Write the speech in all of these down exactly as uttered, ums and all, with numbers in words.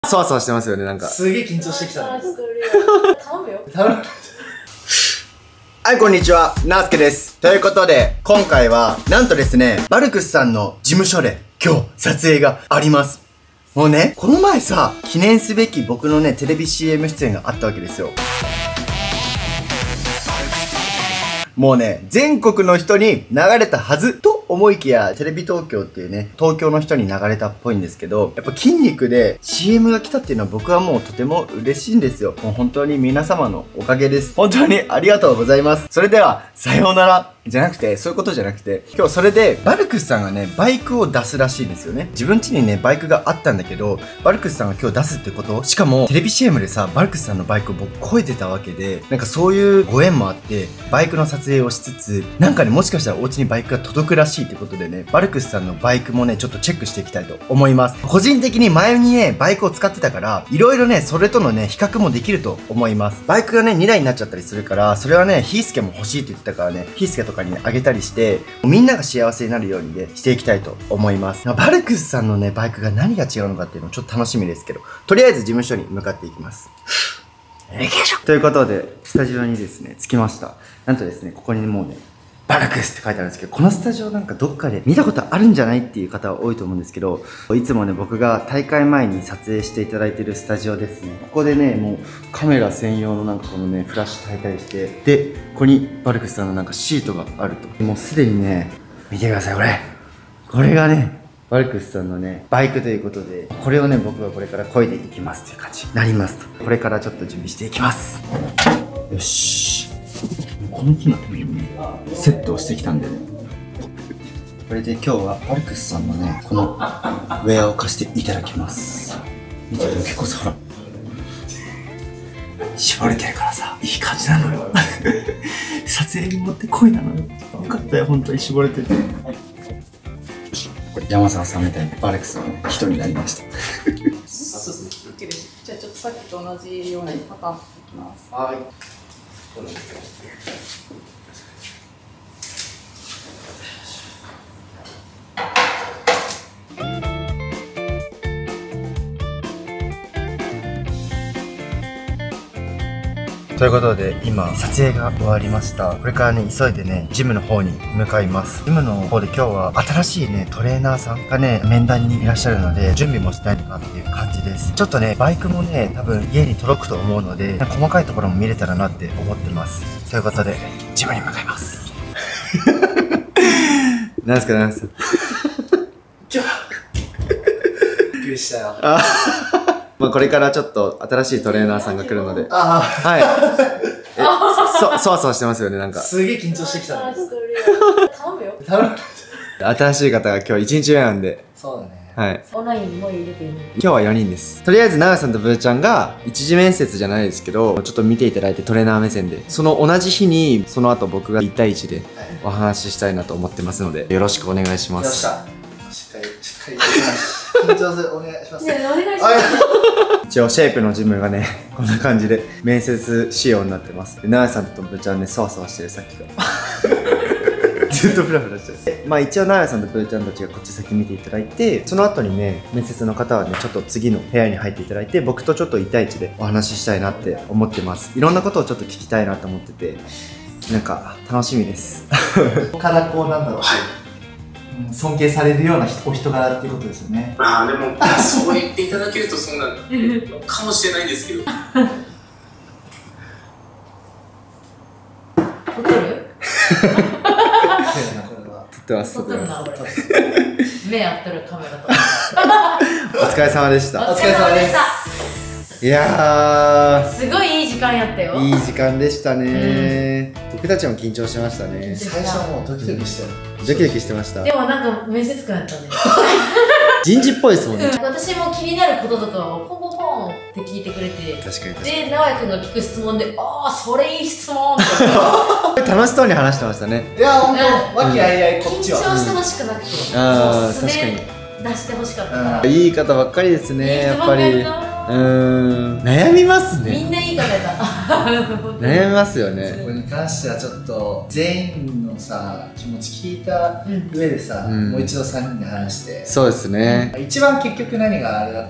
そわそわしてますよね、なんか。 すげえ緊張してきたね。 頼むよ。 頼む。 はい、こんにちは。なすけです。ということで、今回は、なんとですね、バルクスさんの事務所で、今日、撮影があります。もうね、この前さ、記念すべき僕のね、テレビ シーエム 出演があったわけですよ。もうね、全国の人に流れたはずと思いきや、テレビ東京っていうね、東京の人に流れたっぽいんですけど、やっぱ筋肉で シーエム が来たっていうのは僕はもうとても嬉しいんですよ。もう本当に皆様のおかげです。本当にありがとうございます。それでは、さようなら。じゃなくて、そういうことじゃなくて、今日それで、バルクスさんがね、バイクを出すらしいんですよね。自分家にね、バイクがあったんだけど、バルクスさんが今日出すってこと、しかも、テレビ シーエム でさ、バルクスさんのバイクを僕超えてたわけで、なんかそういうご縁もあって、バイクの撮影をしつつ、なんかね、もしかしたらお家にバイクが届くらしいってことでね、バルクスさんのバイクもね、ちょっとチェックしていきたいと思います。個人的に前にね、バイクを使ってたから、いろいろね、それとのね、比較もできると思います。バイクがね、にだいになっちゃったりするから、それはね、ヒースケも欲しいって言ってたからね、ヒースケとかに、ね、あげたりして、みんなが幸せになるようにね、していきたいと思います。バルクスさんのね、バイクが何が違うのかっていうのちょっと楽しみですけど、とりあえず事務所に向かっていきます。ということで、スタジオにですね、着きました。なんとですね、ここにもうね、バルクスって書いてあるんですけど、このスタジオなんかどっかで見たことあるんじゃないっていう方は多いと思うんですけど、いつもね、僕が大会前に撮影していただいてるスタジオですね。ここでね、もうカメラ専用のなんかこのね、フラッシュ焚いたりして、で、ここにバルクスさんのなんかシートがあると。もうすでにね、見てください、これ。これがね、バルクスさんのね、バイクということで、これをね、僕はこれから漕いでいきますという感じになりますと。これからちょっと準備していきます。よし。この木のためにね、セットをしてきたんでね。これで今日はバルクスさんのね、このウェアを貸していただきます。見て、結構さ、ほら、絞れてるからさ、いい感じなのよ。撮影に持ってこいなのよ。よかったよ、本当に絞れてて。これ山沢さんみたいにバルクスのね、人になりました。 そうですね。じゃあちょっとさっきと同じようにパターンしていきます。 はい。ということで今撮影が終わりました。これからね急いでねジムの方に向かいます。ジムの方で今日は新しいねトレーナーさんがね面談にいらっしゃるので準備もしたいなっていう感じです。ちょっとねバイクもね多分家に届くと思うので細かいところも見れたらなって思ってます。ということでジムに向かいます。なんすかなんすかびっくりしたよ。 まあこれからちょっと新しいトレーナーさんが来るので。 ああ。 はい。え、そ、そわそわしてますよね、なんか。 すげえ緊張してきたね。 頼むよ。 頼む。 新しい方が今日いちにちめなんで。 そうだね。 はい。 オンラインにも入れている。 今日はよにんです。とりあえず、長さんとブーちゃんが、一次面接じゃないですけど、ちょっと見ていただいてトレーナー目線で。その同じ日に、その後僕がいち対いちでお話ししたいなと思ってますので、よろしくお願いします。 よっしゃ。しっかり、しっかり緊張する、お願いします。 ね、お願いします。 一応シェイプのジムがねこんな感じで面接仕様になってます。で長瀬さんとブーちゃんねそわそわしてるさっきからずっとフラフラしてる。まあ一応長瀬さんとブーちゃんたちがこっち先見ていただいて、その後にね面接の方はねちょっと次の部屋に入っていただいて、僕とちょっといち対いちでお話ししたいなって思ってます。いろんなことをちょっと聞きたいなと思ってて、なんか楽しみです。 からこうなんだろう、尊敬されるようなお人柄っていうことですよね。 ああ、でもそう言っていただけるとそうなのかもしれないんですけど。 撮ってる？ 撮ってます。 撮ってるな、これ。目合ってるカメラと。 お疲れ様でした。 お疲れ様でした。 いやー、 すごいいい時間やったよ。 いい時間でしたね、うん、僕たちも緊張しましたね。 最初はもうドキドキしてる。 ドキドキしてました。 でもなんか面接官やったね。 人事っぽいですもんね、 うん、私も気になることとかをポンポンポンって聞いてくれて、 確かに確かに。 で、直哉くんが聞く質問で、ああ、それいい質問って楽しそうに話してましたね。 いや、ほんと、和気あいあいこっちは緊張してほしくなくて、 ああ、確かに出してほしかったから。 いい方ばっかりですね、やっぱり。うーん、悩みますね。 みんないい方やった。 悩みますよね。 これに関してはちょっと全員のさ気持ち聞いた上でさ、うん、もう一度さんにんで話して。 そうですね。 一番結局何があれだって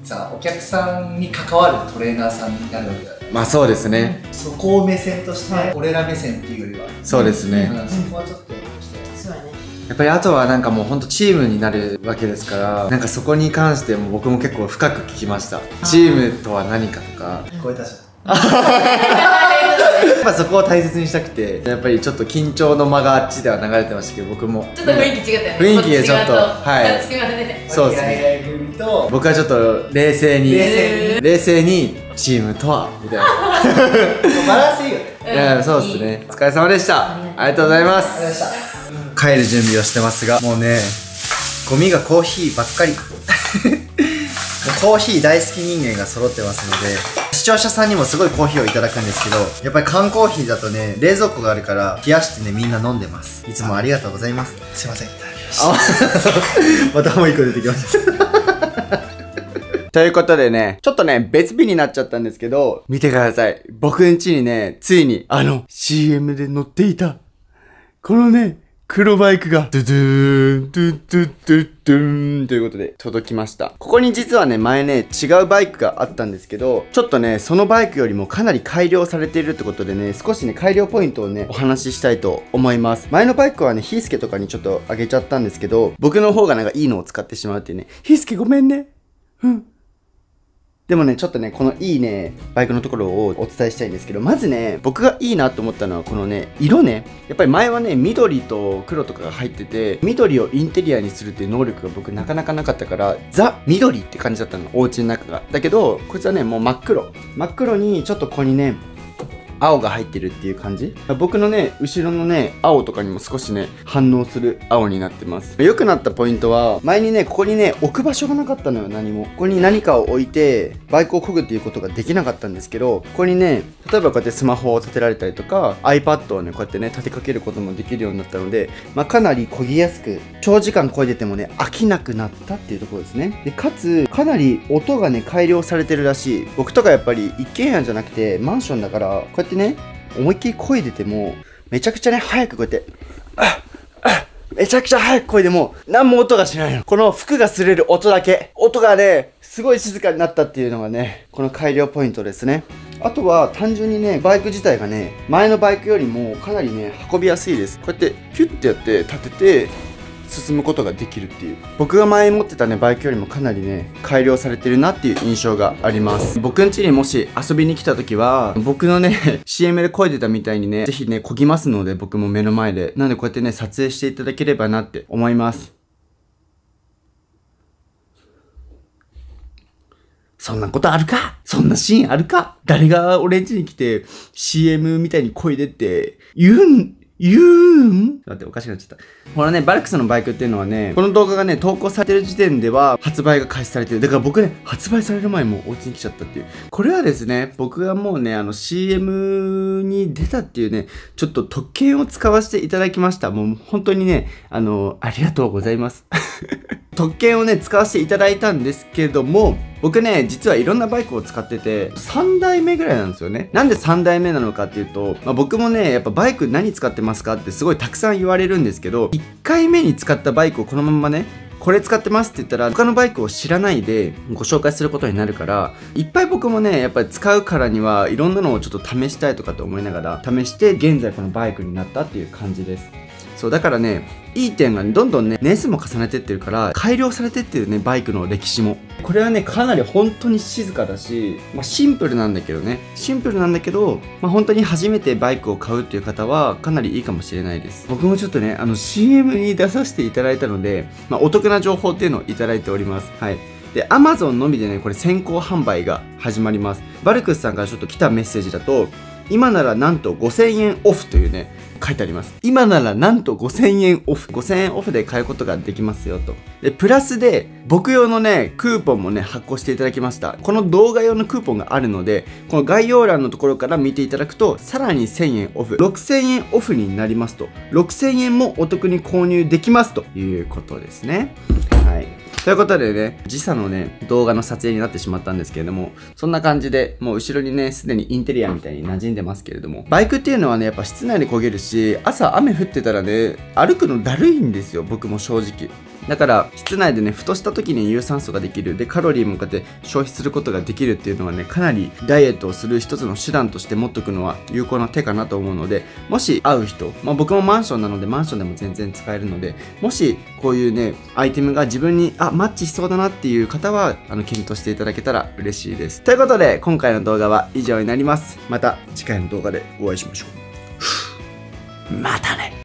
さ、お客さんに関わるトレーナーさんになるわけだよ。 まあそうですね。 そこを目線として俺ら目線っていうよりは、 そうですね。 うん、そこはちょっとそうやね。 やっぱりあとはなんかもうほんとチームになるわけですから、なんかそこに関しても僕も結構深く聞きました。チームとは何かとか。 聞こえたじゃん。 やっぱそこを大切にしたくて、やっぱりちょっと緊張の間があっちでは流れてましたけど、僕もちょっと雰囲気違ったよね。 雰囲気がちょっとはい違うね。 そうですね。 組と僕はちょっと冷静に冷静に冷静にチームとはみたいなバランスいいよね。 いやそうですね。お疲れ様でした。ありがとうございまありがとうございましす。帰る準備をしてますが、もうねゴミがコーヒーばっかりコーヒー大好き人間が揃ってますので、視聴者さんにもすごいコーヒーをいただくんですけど、やっぱり缶コーヒーだとね冷蔵庫があるから冷やしてねみんな飲んでます。いつもありがとうございます。 た。すいません。 あまたもう一個出てきましたということでね、ちょっとね、別日になっちゃったんですけど、見てください。僕ん家にね、ついに、あの、シーエム で乗っていた、このね、黒バイクが、ドゥドゥーン、ドゥドゥドゥドゥーンということで届きました。ここに実はね、前ね、違うバイクがあったんですけど、ちょっとね、そのバイクよりもかなり改良されているってことでね、少しね、改良ポイントをね、お話ししたいと思います。前のバイクはね、ヒースケとかにちょっとあげちゃったんですけど、僕の方がなんかいいのを使ってしまうっていうね、ヒースケごめんね。うん。でもね、ちょっとね、このいいね、バイクのところをお伝えしたいんですけど、まずね、僕がいいなと思ったのは、このね、色ね。やっぱり前はね、緑と黒とかが入ってて、緑をインテリアにするっていう能力が僕なかなかなかったから、ザ・緑って感じだったの、お家の中が。だけど、こいつはね、もう真っ黒。真っ黒に、ちょっとここにね、青が入ってるっていう感じ。僕のね、後ろのね、青とかにも少しね、反応する青になってます。良くなったポイントは、前にね、ここにね、置く場所がなかったのよ、何も。ここに何かを置いて、バイクを漕ぐっていうことができなかったんですけど、ここにね、例えばこうやってスマホを立てられたりとか、iPad をね、こうやってね、立てかけることもできるようになったので、まあ、かなり漕ぎやすく、長時間漕いでてもね、飽きなくなったっていうところですね。で、かつ、かなり音がね、改良されてるらしい。僕とかやっぱり一軒家じゃなくて、マンションだから、こうやってね、思いっきり漕いでても、めちゃくちゃね、早くこうやって、ああめちゃくちゃ早く漕いでも、何も音がしないの。この服が擦れる音だけ。音がね、すごい静かになったっていうのがね、この改良ポイントですね。あとは、単純にね、バイク自体がね、前のバイクよりもかなりね、運びやすいです。こうやって、ピュッてやって、立てて、進むことができるっていう。僕が前持ってたね、バイクよりもかなりね、改良されてるなっていう印象があります。僕ん家にもし遊びに来た時は、僕のね、シーエム で漕いでたみたいにね、ぜひね、漕ぎますので、僕も目の前で。なんでこうやってね、撮影していただければなって思います。そんなことあるか？そんなシーンあるか？誰が俺ん家に来て シーエム みたいに漕いでって言うん言うん待って、おかしくなっちゃった。このね、バルクスのバイクっていうのはね、この動画がね、投稿されてる時点では発売が開始されてる。だから僕ね、発売される前もお家に来ちゃったっていう。これはですね、僕がもうね、あの シーエム に出たっていうね、ちょっと特権を使わせていただきました。もう本当にね、あの、ありがとうございます。特権をね、使わせていただいたんですけども、僕ね、実はいろんなバイクを使ってて、さんだいめぐらいなんですよね。なんでさんだいめなのかっていうと、まあ、僕もね、やっぱバイク何使ってますかってすごいたくさん言われるんですけど、いっかいめに使ったバイクをこのままね、これ使ってますって言ったら、他のバイクを知らないでご紹介することになるから、いっぱい僕もね、やっぱり使うからにはいろんなのをちょっと試したいとかと思いながら、試して現在このバイクになったっていう感じです。そうだからね、いい点がね、どんどんね、年数も重ねてってるから、改良されてってるね、バイクの歴史も。これはね、かなり本当に静かだし、まあシンプルなんだけどね、シンプルなんだけど、まあ本当に初めてバイクを買うっていう方は、かなりいいかもしれないです。僕もちょっとね、あの シーエム に出させていただいたので、まあお得な情報っていうのをいただいております。はい。で、Amazon のみでね、これ先行販売が始まります。バルクスさんからちょっと来たメッセージだと、今ならなんとごせんえんオフというね、書いてあります。今ならなんとごせんえんオフ。ごせんえんオフで買うことができますよと。で、プラスで、僕用のね、クーポンもね、発行していただきました。この動画用のクーポンがあるので、この概要欄のところから見ていただくと、さらにせんえんオフ。ろくせんえんオフになりますと。ろくせんえんもお得に購入できますということですね。はい。ということでね、時差のね、動画の撮影になってしまったんですけれども、そんな感じで、もう後ろにね、すでにインテリアみたいに馴染んでますけれども、バイクっていうのはね、やっぱ室内で漕げるし、朝雨降ってたらね、歩くのだるいんですよ、僕も正直。 だから室内でねふとした時に有酸素ができる、でカロリーもこうやって消費することができるっていうのはね、かなりダイエットをする一つの手段として持っとくのは有効な手かなと思うので、もし会う人、まあ、僕もマンションなのでマンションでも全然使えるので、もしこういうねアイテムが自分にあマッチしそうだなっていう方はあの検討していただけたら嬉しいです。ということで今回の動画は以上になります。また次回の動画でお会いしましょう。またね。